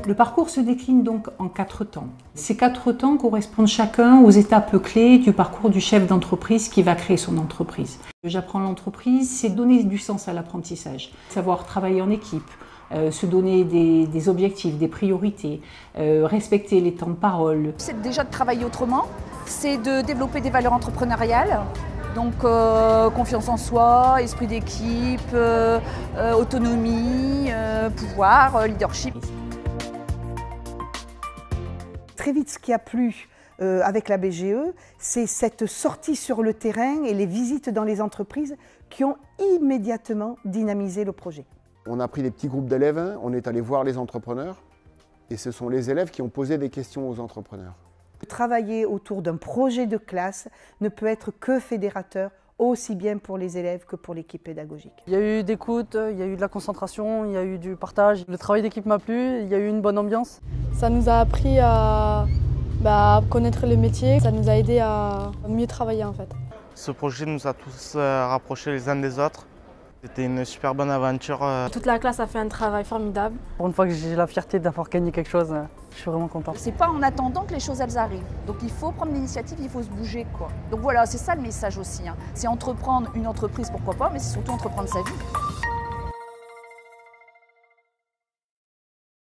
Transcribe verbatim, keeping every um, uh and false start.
Le parcours se décline donc en quatre temps. Ces quatre temps correspondent chacun aux étapes clés du parcours du chef d'entreprise qui va créer son entreprise. J'apprends l'entreprise, c'est donner du sens à l'apprentissage, savoir travailler en équipe, euh, se donner des, des objectifs, des priorités, euh, respecter les temps de parole. C'est déjà de travailler autrement, c'est de développer des valeurs entrepreneuriales. Donc euh, confiance en soi, esprit d'équipe, euh, euh, autonomie, euh, pouvoir, euh, leadership. Très vite, ce qui a plu euh, avec la B G E, c'est cette sortie sur le terrain et les visites dans les entreprises qui ont immédiatement dynamisé le projet. On a pris des petits groupes d'élèves, on est allé voir les entrepreneurs et ce sont les élèves qui ont posé des questions aux entrepreneurs. Travailler autour d'un projet de classe ne peut être que fédérateur, aussi bien pour les élèves que pour l'équipe pédagogique. Il y a eu d'écoute, il y a eu de la concentration, il y a eu du partage. Le travail d'équipe m'a plu, il y a eu une bonne ambiance. Ça nous a appris à, bah, à connaître le métier, ça nous a aidé à mieux travailler en fait. Ce projet nous a tous rapprochés les uns des autres. C'était une super bonne aventure. Toute la classe a fait un travail formidable. Pour une fois que j'ai la fierté d'avoir gagné quelque chose, je suis vraiment content. C'est pas en attendant que les choses elles arrivent. Donc il faut prendre l'initiative, il faut se bouger quoi. Donc voilà, c'est ça le message aussi. Hein. C'est entreprendre une entreprise, pourquoi pas, mais c'est surtout entreprendre sa vie.